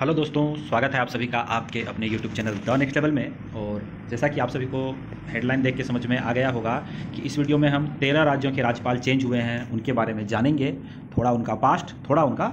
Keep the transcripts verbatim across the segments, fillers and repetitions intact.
Hello दोस्तों, स्वागत है आप सभी का आपके अपने YouTube channel the next level में। और जैसा कि आप सभी को हेडलाइन देख के समझ में आ गया होगा कि इस वीडियो में हम तेरह राज्यों के राज्यपाल चेंज हुए हैं उनके बारे में जानेंगे, थोड़ा उनका पास्ट, थोड़ा उनका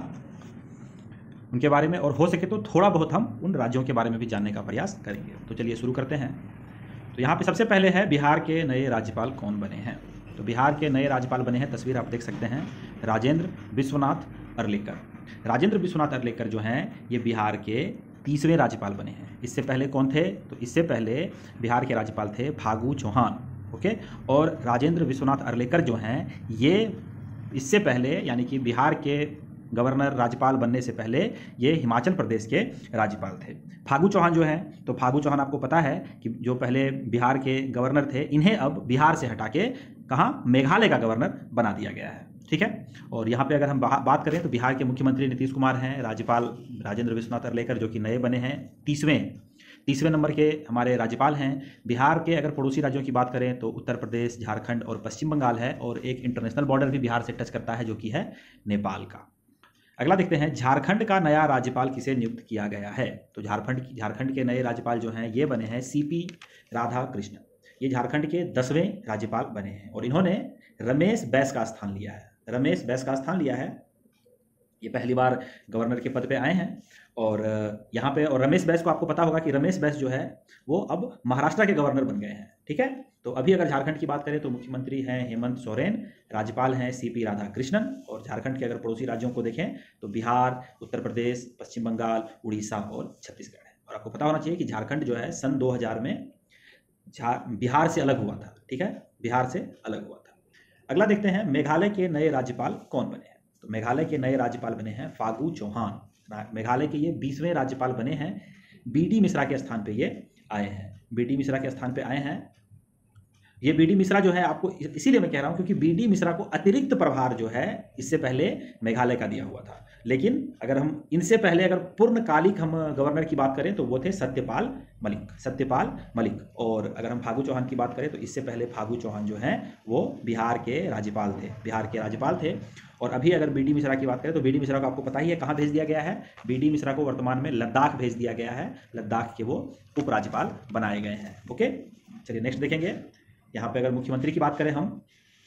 उनके बारे में, और हो सके तो थोड़ा बहुत हम उन राज्यों के बारे में भी जानने का प्रयास करेंगे। तो चलिए शुरू करते हैं। तो यहाँ पर सबसे पहले है बिहार के नए राज्यपाल कौन बने हैं। तो बिहार के नए राज्यपाल बने हैं, तस्वीर आप देख सकते हैं, राजेंद्र विश्वनाथ अर्लेकर। राजेंद्र विश्वनाथ अर्लेकर जो हैं ये बिहार के तीसरे राज्यपाल बने हैं। इससे पहले कौन थे? तो इससे पहले बिहार के राज्यपाल थे फागू चौहान। ओके, और राजेंद्र विश्वनाथ अर्लेकर जो हैं ये इससे पहले, यानी कि बिहार के गवर्नर राज्यपाल बनने से पहले ये हिमाचल प्रदेश के राज्यपाल थे। फागू चौहान जो हैं, तो फागू चौहान आपको पता है कि जो पहले बिहार के गवर्नर थे, इन्हें अब बिहार से हटा के कहाँ, मेघालय का गवर्नर बना दिया गया है। ठीक है। और यहाँ पे अगर हम बात करें तो बिहार के मुख्यमंत्री नीतीश कुमार हैं, राज्यपाल राजेंद्र विश्वनाथ अर्लेकर जो कि नए बने हैं, तीसवें तीसवें नंबर के हमारे राज्यपाल हैं। बिहार के अगर पड़ोसी राज्यों की बात करें तो उत्तर प्रदेश, झारखंड और पश्चिम बंगाल है, और एक इंटरनेशनल बॉर्डर भी बिहार से टच करता है जो कि है नेपाल का। अगला देखते हैं, झारखंड का नया राज्यपाल किसे नियुक्त किया गया है। तो झारखंड झारखंड के नए राज्यपाल जो हैं ये बने हैं सीपी राधा कृष्णन। ये झारखंड के दसवें राज्यपाल बने हैं और इन्होंने रमेश बैस का स्थान लिया है। रमेश बैस का स्थान लिया है, ये पहली बार गवर्नर के पद पे आए हैं। और यहाँ पे, और रमेश बैस को आपको पता होगा कि रमेश बैस जो है वो अब महाराष्ट्र के गवर्नर बन गए हैं। ठीक है। तो अभी अगर झारखंड की बात करें तो मुख्यमंत्री हैं हेमंत सोरेन, राज्यपाल हैं सीपी राधा कृष्णन। और झारखंड के अगर पड़ोसी राज्यों को देखें तो बिहार, उत्तर प्रदेश, पश्चिम बंगाल, उड़ीसा और छत्तीसगढ़ है। और आपको पता होना चाहिए कि झारखंड जो है सन दो हज़ार में बिहार से अलग हुआ था। ठीक है, बिहार से अलग हुआ था। अगला देखते हैं, मेघालय के नए राज्यपाल कौन बने हैं। तो मेघालय के नए राज्यपाल बने हैं फागू चौहान। मेघालय के ये बीसवें राज्यपाल बने हैं। बी डी मिश्रा के स्थान पे ये आए हैं। बी डी मिश्रा के स्थान पे आए हैं। ये बी डी मिश्रा जो है, आपको इसीलिए मैं कह रहा हूँ क्योंकि बी डी मिश्रा को अतिरिक्त प्रभार जो है इससे पहले मेघालय का दिया हुआ था। लेकिन अगर हम इनसे पहले अगर पूर्णकालिक हम गवर्नर की बात करें तो वो थे सत्यपाल मलिक सत्यपाल मलिक। और अगर हम फागू चौहान की बात करें तो इससे पहले फागू चौहान जो हैं वो बिहार के राज्यपाल थे बिहार के राज्यपाल थे। और अभी अगर बी डी मिश्रा की बात करें तो बी डी मिश्रा को आपको पता ही है कहाँ भेज दिया गया है। बी डी मिश्रा को वर्तमान में लद्दाख भेज दिया गया है। लद्दाख के वो उपराज्यपाल बनाए गए हैं। ओके, चलिए नेक्स्ट देखेंगे। यहाँ पे अगर मुख्यमंत्री की बात करें हम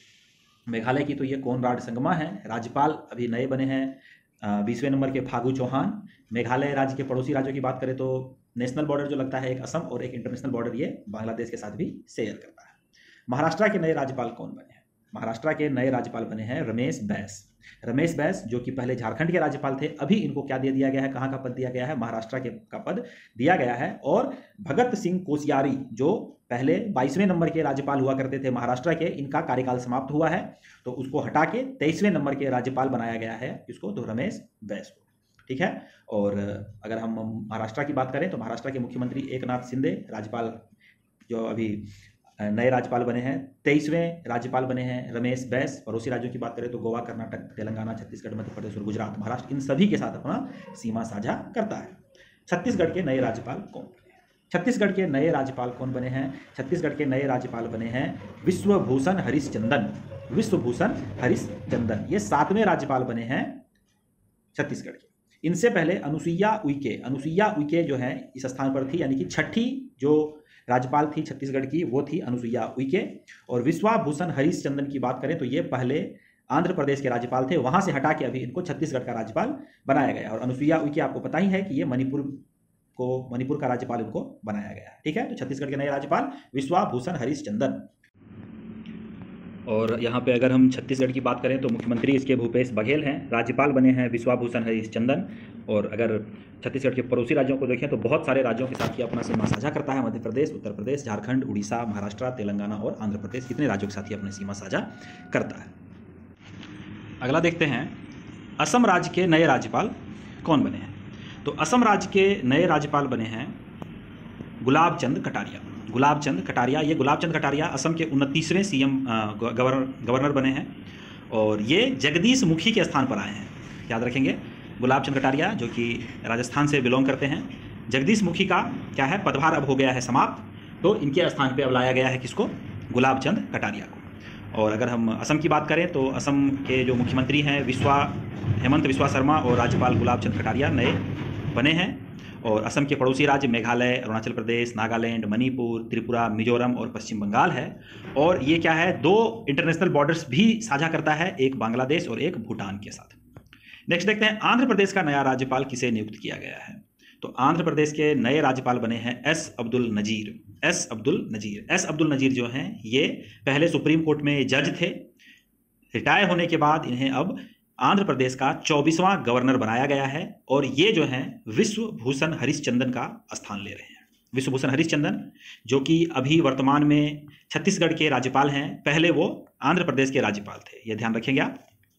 मेघालय की, तो ये कोनराड संगमा है, राज्यपाल अभी नए बने हैं। बीसवें नंबर के फागू चौहान। मेघालय राज्य के पड़ोसी राज्यों की बात करें तो नेशनल बॉर्डर जो लगता है एक असम, और एक इंटरनेशनल बॉर्डर ये बांग्लादेश के साथ भी शेयर करता है। महाराष्ट्र के नए राज्यपाल कौन बने हैं। महाराष्ट्र के नए राज्यपाल बने हैं रमेश बैस। रमेश बैस जो कि पहले झारखंड के राज्यपाल थे, अभी इनको क्या दे दिया गया है, कहाँ का पद दिया गया है, महाराष्ट्र के का पद दिया गया है। और भगत सिंह कोश्यारी जो पहले बाईसवें नंबर के राज्यपाल हुआ करते थे महाराष्ट्र के, इनका कार्यकाल समाप्त हुआ है तो उसको हटा के तेईसवें नंबर के राज्यपाल बनाया गया है। इसको तो रमेश बैस को। ठीक है। और अगर हम महाराष्ट्र की बात करें तो महाराष्ट्र के मुख्यमंत्री एकनाथ शिंदे, राज्यपाल जो अभी नए राज्यपाल बने हैं, तेईसवें राज्यपाल बने हैं रमेश बैस। पड़ोसी राज्यों की बात करें तो गोवा, कर्नाटक, तेलंगाना, छत्तीसगढ़, मध्य प्रदेश और गुजरात, महाराष्ट्र, इन सभी के साथ अपना सीमा साझा करता है। छत्तीसगढ़ के नए राज्यपाल कौन छत्तीसगढ़ के नए राज्यपाल कौन बने हैं। छत्तीसगढ़ के नए राज्यपाल बने हैं विश्वभूषण हरिश्चंदन। विश्वभूषण हरिश्चंदन ये सातवें राज्यपाल बने हैं छत्तीसगढ़ के। इनसे पहले अनुसुईया उइके अनुसुईया उइके जो है इस स्थान पर थी, यानी कि छठी जो राज्यपाल थी छत्तीसगढ़ की वो थी अनुसुईया उइके। और विश्वभूषण हरिश्चंदन की बात करें तो ये पहले आंध्र प्रदेश के राज्यपाल थे, वहां से हटा के अभी इनको छत्तीसगढ़ का राज्यपाल बनाया गया। और अनुसुईया उइके आपको पता ही है कि ये मणिपुर को मणिपुर का राज्यपाल इनको बनाया गया है। ठीक है। तो छत्तीसगढ़ के नए राज्यपाल विश्वभूषण हरिश्चंदन। और यहाँ पे अगर हम छत्तीसगढ़ की बात करें तो मुख्यमंत्री इसके भूपेश बघेल हैं, राज्यपाल बने हैं विश्वभूषण हरिश्चंदन। और अगर छत्तीसगढ़ के पड़ोसी राज्यों को देखें तो बहुत सारे राज्यों के साथ ये अपना सीमा साझा करता है। मध्य प्रदेश, उत्तर प्रदेश, झारखंड, उड़ीसा, महाराष्ट्र, तेलंगाना और आंध्र प्रदेश, इतने राज्यों के साथ ही अपनी सीमा साझा करता है। अगला देखते हैं, असम राज्य के नए राज्यपाल कौन बने हैं। तो असम राज्य के नए राज्यपाल बने हैं गुलाब चंद कटारिया। गुलाब चंद कटारिया ये गुलाब चंद कटारिया असम के उनतीसवें सीएम गवर्नर गवर्नर बने हैं। और ये जगदीश मुखी के स्थान पर आए हैं, याद रखेंगे। गुलाब चंद कटारिया जो कि राजस्थान से बिलोंग करते हैं। जगदीश मुखी का क्या है, पदभार अब हो गया है समाप्त, तो इनके स्थान पे अब लाया गया है किसको, गुलाब चंद कटारिया को। और अगर हम असम की बात करें तो असम के जो मुख्यमंत्री हैं विश्वा हेमंत विश्वा शर्मा और राज्यपाल गुलाब चंद कटारिया नए बने हैं। और असम के पड़ोसी राज्य मेघालय, अरुणाचल प्रदेश, नागालैंड, मणिपुर, त्रिपुरा, मिजोरम और पश्चिम बंगाल है। और ये क्या है, दो इंटरनेशनल बॉर्डर्स भी साझा करता है, एक बांग्लादेश और एक भूटान के साथ। नेक्स्ट देखते हैं, आंध्र प्रदेश का नया राज्यपाल किसे नियुक्त किया गया है। तो आंध्र प्रदेश के नए राज्यपाल बने हैं S Abdul Nazeer. S Abdul Nazeer S Abdul Nazeer जो हैं ये पहले सुप्रीम कोर्ट में जज थे। रिटायर होने के बाद इन्हें अब आंध्र प्रदेश का चौबीसवां गवर्नर बनाया गया है। और ये जो हैं विश्वभूषण हरिश्चंद्रन का स्थान ले रहे हैं। विश्वभूषण हरिश्चंद्रन जो कि अभी वर्तमान में छत्तीसगढ़ के राज्यपाल हैं, पहले वो आंध्र प्रदेश के राज्यपाल थे। ये ध्यान रखेंगे आप,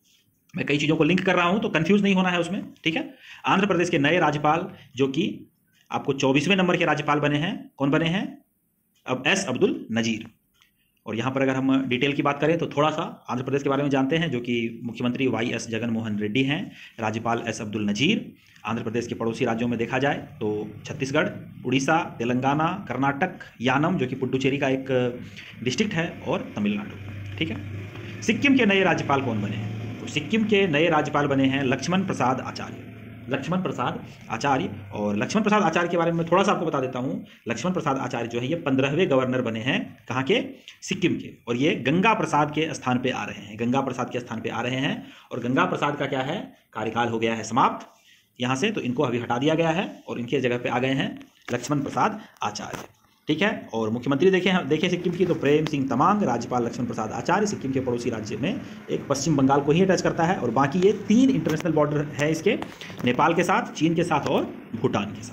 मैं कई चीज़ों को लिंक कर रहा हूं तो कंफ्यूज नहीं होना है उसमें, ठीक है। आंध्र प्रदेश के नए राज्यपाल जो कि आपको चौबीसवें नंबर के राज्यपाल बने हैं, कौन बने हैं, अब एस अब्दुल नजीर। और यहाँ पर अगर हम डिटेल की बात करें तो थोड़ा सा आंध्र प्रदेश के बारे में जानते हैं, जो कि मुख्यमंत्री वाई एस जगन मोहन रेड्डी हैं, राज्यपाल एस अब्दुल नजीर। आंध्र प्रदेश के पड़ोसी राज्यों में देखा जाए तो छत्तीसगढ़, उड़ीसा, तेलंगाना, कर्नाटक, यानम जो कि पुडुचेरी का एक डिस्ट्रिक्ट है, और तमिलनाडु, ठीक है। सिक्किम के नए राज्यपाल कौन बने हैं, तो सिक्किम के नए राज्यपाल बने हैं लक्ष्मण प्रसाद आचार्य। लक्ष्मण प्रसाद आचार्य, और लक्ष्मण प्रसाद आचार्य के बारे में थोड़ा सा आपको बता देता हूं। लक्ष्मण प्रसाद आचार्य जो है ये पंद्रहवें गवर्नर बने हैं, कहाँ के, सिक्किम के। और ये गंगा प्रसाद के स्थान पे आ रहे हैं, गंगा प्रसाद के स्थान पे आ रहे हैं। और गंगा प्रसाद का क्या है, कार्यकाल हो गया है समाप्त यहाँ से, तो इनको अभी हटा दिया गया है और इनके जगह पे आ गए हैं लक्ष्मण प्रसाद आचार्य, ठीक है। और मुख्यमंत्री देखें देखें सिक्किम की तो प्रेम सिंह तमांग, राज्यपाल लक्ष्मण प्रसाद आचार्य। सिक्किम के पड़ोसी राज्य में एक पश्चिम बंगाल को ही टच करता है। और बाकी ये तीन इंटरनेशनल बॉर्डर है इसके, नेपाल के साथ, चीन के साथ और भूटान के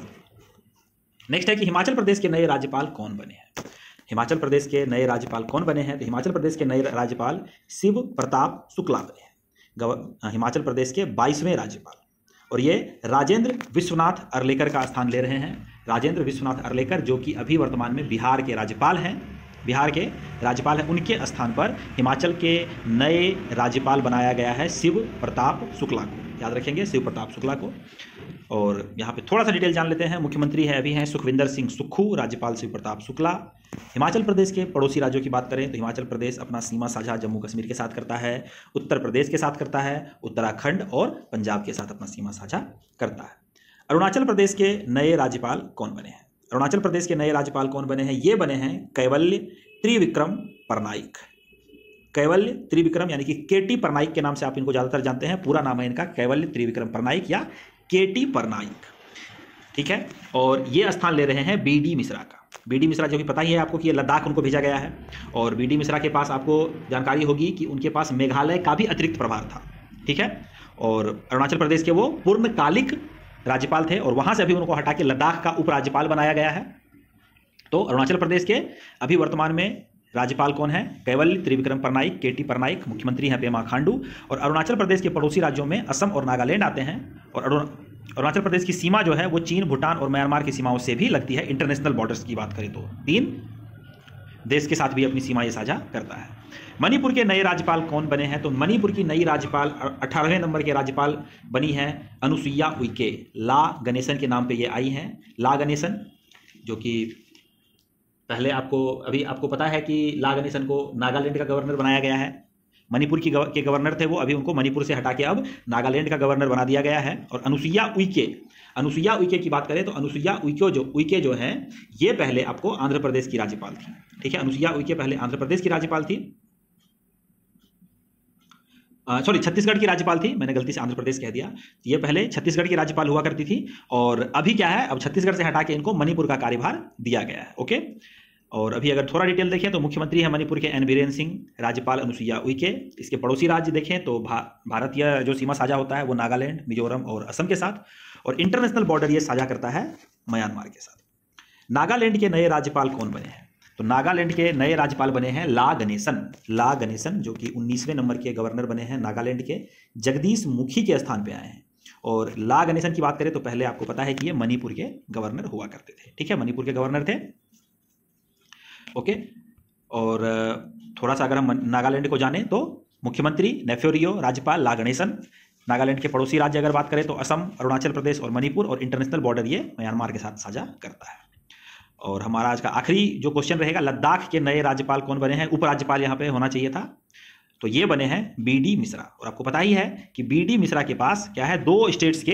साथ। नेक्स्ट है कि हिमाचल प्रदेश के नए राज्यपाल कौन बने हैं। हिमाचल प्रदेश के नए राज्यपाल कौन बने हैं, तो हिमाचल प्रदेश के नए राज्यपाल शिव प्रताप शुक्ला बने हैं, हिमाचल प्रदेश के बाईसवें राज्यपाल। और ये राजेंद्र विश्वनाथ अरलेकर का स्थान ले रहे हैं। राजेंद्र विश्वनाथ अरलेकर जो कि अभी वर्तमान में बिहार के राज्यपाल हैं, बिहार के राज्यपाल हैं, उनके स्थान पर हिमाचल के नए राज्यपाल बनाया गया है शिव प्रताप शुक्ला को। याद रखेंगे, शिव प्रताप शुक्ला को। और यहाँ पे थोड़ा सा डिटेल जान लेते हैं। मुख्यमंत्री है अभी हैं सुखविंदर सिंह सुक्खू, राज्यपाल शिव प्रताप शुक्ला। हिमाचल प्रदेश के पड़ोसी राज्यों की बात करें तो हिमाचल प्रदेश अपना सीमा साझा जम्मू कश्मीर के साथ करता है, उत्तर प्रदेश के साथ करता है, उत्तराखंड और पंजाब के साथ अपना सीमा साझा करता है। अरुणाचल प्रदेश के नए राज्यपाल कौन बने हैं, अरुणाचल प्रदेश के नए राज्यपाल कौन बने हैं, ये बने हैं कैवल्य त्रिविक्रम परनाइक। कैवल्य त्रिविक्रम यानी कि केटी परनाइक के नाम से आप इनको ज़्यादातर जानते हैं, पूरा नाम है इनका कैवल्य त्रिविक्रम परनाइक या केटी परनाइक, ठीक है। और ये स्थान ले रहे हैं बी डी मिश्रा का। बी डी मिश्रा जो कि पता ही है आपको कि ये लद्दाख उनको भेजा गया है। और बी डी मिश्रा के पास आपको जानकारी होगी कि उनके पास मेघालय का भी अतिरिक्त प्रभार था, ठीक है। और अरुणाचल प्रदेश के वो पूर्णकालिक राज्यपाल थे और वहाँ से अभी उनको हटा के लद्दाख का उपराज्यपाल बनाया गया है। तो अरुणाचल प्रदेश के अभी वर्तमान में राज्यपाल कौन है, कैवल्य त्रिविक्रम परनाइक, केटी परनाइक। मुख्यमंत्री हैं पेमा खांडू। और अरुणाचल प्रदेश के पड़ोसी राज्यों में असम और नागालैंड आते हैं। और अरुणाचल प्रदेश की सीमा जो है वो चीन, भूटान और म्यांमार की सीमाओं से भी लगती है। इंटरनेशनल बॉर्डर्स की बात करें तो तीन देश के साथ भी अपनी सीमा ये साझा करता है। मणिपुर के नए राज्यपाल कौन बने हैं, तो मणिपुर की नई राज्यपाल अठारहवें नंबर के राज्यपाल बनी है अनुसुईया उइके। ला गणेशन के नाम पे ये आई हैं। ला गणेशन जो कि पहले आपको अभी आपको पता है कि ला गणेशन को नागालैंड का गवर्नर बनाया गया है। मणिपुर की गव, के गवर्नर थे वो, अभी उनको मणिपुर से हटा के अब नागालैंड का गवर्नर बना दिया गया है। और अनुसुईया उइके, अनुसुईया उइके की बात करें तो अनुसुईया उइके जो उइके जो है ये पहले आपको आंध्र प्रदेश की राज्यपाल थी, ठीक है। अनुसुईया उइके पहले आंध्र प्रदेश की राज्यपाल थी, सॉरी छत्तीसगढ़ की राज्यपाल थी, मैंने गलती से आंध्र प्रदेश कह दिया। ये पहले छत्तीसगढ़ की राज्यपाल हुआ करती थी और अभी क्या है, अब छत्तीसगढ़ से हटा के इनको मणिपुर का कार्यभार दिया गया है, ओके। और अभी अगर थोड़ा डिटेल देखें तो मुख्यमंत्री है मणिपुर के एन बीरेन सिंह, राज्यपाल अनुसुईया उइके। इसके पड़ोसी राज्य देखें तो भा, भारतीय जो सीमा साझा होता है वो नागालैंड, मिजोरम और असम के साथ। और इंटरनेशनल बॉर्डर ये साझा करता है म्यांमार के साथ। नागालैंड के नए राज्यपाल कौन बने हैं, तो नागालैंड के नए राज्यपाल बने हैं ला गणेशन। ला गणेशन जो कि उन्नीसवें नंबर के गवर्नर बने हैं नागालैंड के, जगदीश मुखी के स्थान पे आए हैं। और ला गणेशन की बात करें तो पहले आपको पता है कि ये मणिपुर के गवर्नर हुआ करते थे, ठीक है, मणिपुर के गवर्नर थे, ओके। और थोड़ा सा अगर हम नागालैंड को जानें तो मुख्यमंत्री नेफ्योरियो, राज्यपाल ला गणेशन। नागालैंड के पड़ोसी राज्य अगर बात करें तो असम, अरुणाचल प्रदेश और मणिपुर। और इंटरनेशनल बॉर्डर ये म्यांमार के साथ साझा करता है। और हमारा आज का आखिरी जो क्वेश्चन रहेगा, लद्दाख के नए राज्यपाल कौन बने हैं, उपराज्यपाल यहाँ पे होना चाहिए था, तो ये बने हैं बी डी मिश्रा। और आपको पता ही है कि बी डी मिश्रा के पास क्या है, दो स्टेट्स के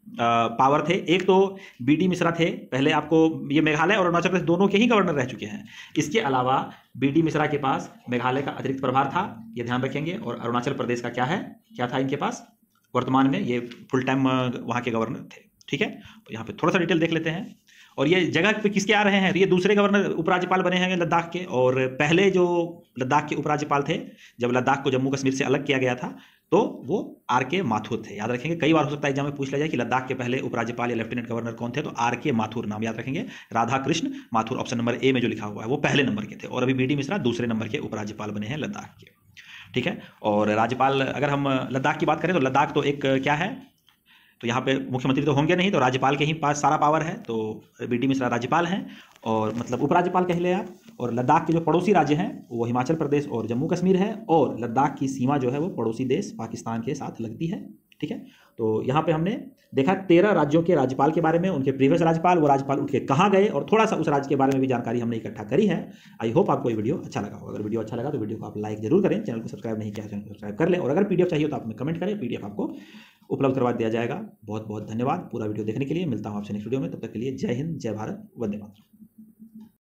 पावर थे। एक तो बी डी मिश्रा थे, पहले आपको ये मेघालय और अरुणाचल प्रदेश दोनों के ही गवर्नर रह चुके हैं। इसके अलावा बी डी मिश्रा के पास मेघालय का अतिरिक्त प्रभार था, ये ध्यान रखेंगे, और अरुणाचल प्रदेश का क्या है, क्या था इनके पास, वर्तमान में ये फुल टाइम वहाँ के गवर्नर थे। ठीक है, तो यहाँ पे थोड़ा सा डिटेल देख लेते हैं। और ये जगह पे किसके आ रहे हैं, ये दूसरे गवर्नर उपराज्यपाल बने हैं लद्दाख के, और पहले जो लद्दाख के उपराज्यपाल थे, जब लद्दाख को जम्मू कश्मीर से अलग किया गया था, तो वो आर के माथुर थे। याद रखेंगे, कई बार हो सकता है एग्जाम में पूछ लिया जाए कि लद्दाख के पहले उपराज्यपाल या लेफ्टिनेंट गवर्नर कौन थे, तो आर के माथुर नाम याद रखेंगे। Radha Krishna Mathur option number A में जो लिखा हुआ है वो पहले नंबर के थे, और अभी बी डी मिश्रा दूसरे नंबर के उपराज्यपाल बने हैं लद्दाख के। ठीक है, और राज्यपाल अगर हम लद्दाख की बात करें तो लद्दाख तो एक क्या है, तो यहाँ पे मुख्यमंत्री तो होंगे नहीं, तो राज्यपाल के ही पास सारा पावर है, तो बी डी मिश्रा राज्यपाल हैं, और मतलब उपराज्यपाल कह ले आप। और लद्दाख के जो पड़ोसी राज्य हैं वो हिमाचल प्रदेश और जम्मू कश्मीर है, और लद्दाख की सीमा जो है वो पड़ोसी देश पाकिस्तान के साथ लगती है। ठीक है, तो यहाँ पे हमने देखा तेरह राज्यों के राज्यपाल के बारे में, उनके प्रीवियस राज्यपाल, वो राज्यपाल उठ के कहाँ गए, और थोड़ा सा उस राज्य के बारे में भी जानकारी हमने इकट्ठा करी है। आई होप आपको ये वीडियो अच्छा लगा होगा। अगर वीडियो अच्छा लगा तो वीडियो को आप लाइक जरूर करें, चैनल को सब्सक्राइब नहीं किया चैनल को सब्सक्राइब कर लें, और अगर पीडीएफ चाहिए तो आप हमें कमेंट करें, पीडीएफ आपको उपलब्ध करवा दिया जाएगा। बहुत बहुत धन्यवाद पूरा वीडियो देखने के लिए। मिलता हूँ आपसे नेक्स्ट वीडियो में, तब तक के लिए जय हिंद, जय भारत, वंदे मातरम।